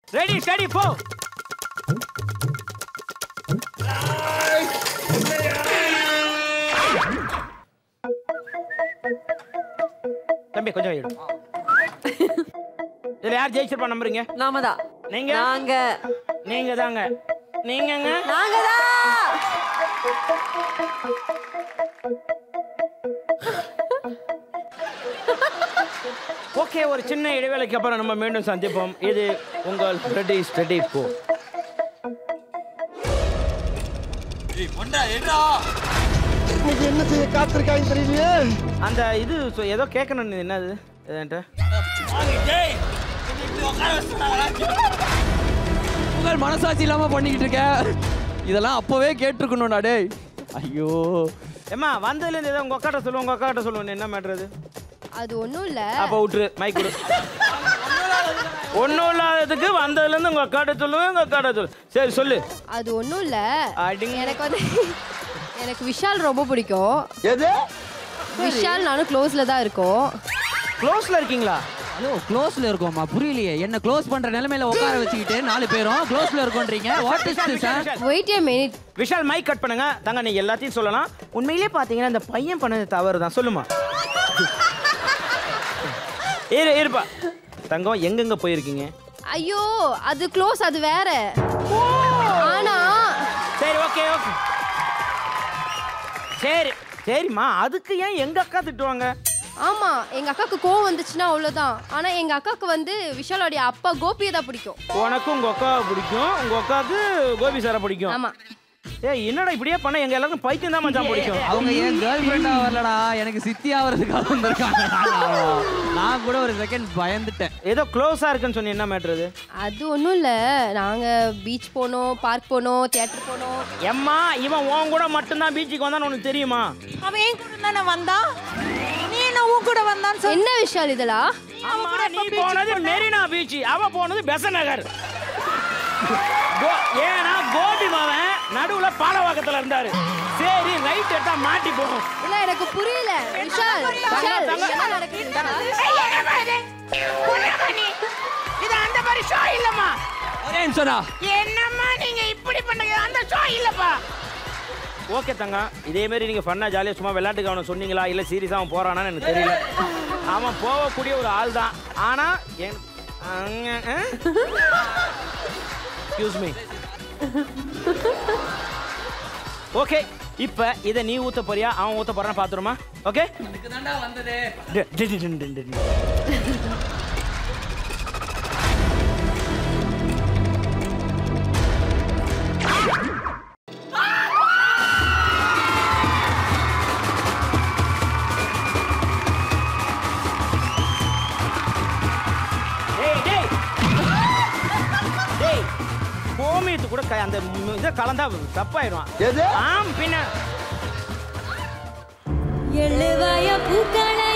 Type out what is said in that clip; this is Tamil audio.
ரெடி ஸ்டடி போ. தம்பி கொஞ்சம் வெயிட். இதுல யார் ஜெயிச்சிருப்பா நம்புறீங்க? நாம தான். நீங்க? நீங்க தாங்க. நீங்கங்க? நாங்க தான். ஓகே, ஒரு சின்ன இடைவேளைக்கு அப்புறம் நம்ம மீண்டும் சந்திப்போம். இது உங்கள் ரெடி ஸ்டடி போ. என்ன செய்ய காத்திருக்காங்க தெரியலையே. அந்த இது ஏதோ கேட்கணும். என்னது உங்கள் மனசாட்சி இல்லாம பண்ணிக்கிட்டு இருக்க. இதெல்லாம் அப்பவே கேட்டிருக்கணும்டா டேய். ஐயோ ஏமா வந்ததுல இருந்து ஏதோ உங்க அக்காட்ட சொல்லுவோம், உங்க அக்காட்ட சொல்லுவோம். என்ன மேட்டர் அது ஒண்ணும் இல்ல. அப்ப விட்டுரு, மைக் கொடு. ஒன்னும் இல்லாததுக்கு வந்ததுல இருந்து உங்க அக்காட்ட சொல்லுவேன், உங்க அக்காட்ட சொல்லு. சரி சொல்லு. அது ஒண்ணும் இல்ல. எனக்கு வந்து எனக்கு விஷால் ரொம்ப பிடிக்கும். எது? விஷால் நானும் க்ளோஸ்ல தான் இருக்கோம். க்ளோஸ்ல இருக்கீங்களா? ஹலோ க்ளோஸ்ல இருக்கோமா? புரியலையே. என்ன க்ளோஸ் பண்ற நிலைமையில உட்கார வச்சுக்கிட்டு 4 பேரும் க்ளோஸ்ல இருக்கோன்றீங்க. What is this sir? Wait a minute. Vishal mic cut பண்ணுங்க. தங்க நீ எல்லாத்தையும் சொல்லலாம். உண்மையிலேயே பாத்தீங்கன்னா இந்த பையன் பண்ணது தவறு தான். சொல்லுமா. இருப்பா தங்கம், எங்கெங்க போயிருக்கீங்க? ஐயோ அது க்ளோஸ், அது வேற. ஆனா சரி ஓகே ஓகே சரி சரிம்மா. அதுக்கு ஏன் எங்க அக்கா திட்டுவாங்க? ஆமா, எங்க அக்காக்கு கோவம் வந்துச்சுன்னா அவ்வளவுதான். ஆனா எங்க அக்காக்கு வந்து விஷாலோடைய அப்பா கோபியை தான் பிடிக்கும். உனக்கும் உங்க அக்காவை பிடிக்கும், உங்க அக்காவுக்கு கோபி சாரை பிடிக்கும். ஆமா. என்னடா இப்படியே பண்ண? எங்க எல்லாருக்கும் பைத்தியம் தான் மச்சான் பிடிக்கும். அவங்க ஏன் கேர்ள் ஃப்ரெண்டா வரலடா, எனக்கு சித்தி ஆவறதுக்காக வந்திருக்காங்க. நான் கூட ஒரு செகண்ட் பயந்துட்டேன். ஏதோ க்ளோஸா இருக்குன்னு சொன்னி. என்ன மேட்டர் அது? அது ஒண்ணும் இல்ல. நாங்க பீச் போனோம், பார்க் போனோம், தியேட்டர் போனோம். எம்மா இவன் உன் கூட மட்டும்தான் பீச்சுக்கு வந்தான்னு உனக்கு தெரியுமா? அவன் என் கூட தானே வந்தான். நீ என்ன உன் கூட வந்தான்னு சொல்லு. என்ன விஷயம் இதெல்லாம்? நீ போனது மெரினா பீச், அவ போனது பெசன் நகர். ஏன்னா கோபி மாவன் நடுவுல பாலவாக்கத்துல இருந்தாரு. சரி ரைட் எடுத்தா மாட்டி போகும். இல்ல எனக்கு புரியல. விஷால் என்ன நடக்குது? இது அந்த மாதிரி ஷோ இல்லம்மா. ஒரே சொன்னா என்னம்மா நீங்க இப்படி பண்ணுங்க? அந்த ஷோ இல்லப்பா. ஓகே தங்க, இதே மாதிரி நீங்க ஃபன்னா ஜாலியா சும்மா விளையாட்டுக்கு அவனை சொன்னீங்களா இல்ல சீரியஸா அவன் போறானான்னு எனக்கு தெரியல. அவன் போகக்கூடிய ஒரு ஆள் தான். ஆனா எக்ஸ்கியூஸ் மீ. ஓகே, இப்ப இத நீ ஊத்த போறியா அவன் ஊத்த போறான்னு பாத்துருமா? ஓகே, இதுக்கு தான்டா வந்ததே. கோமியத்து கூட அந்த இதை கலந்தா தப்பாயிடும். எது? ஆம் பின்ன எழுவாய பூக்களே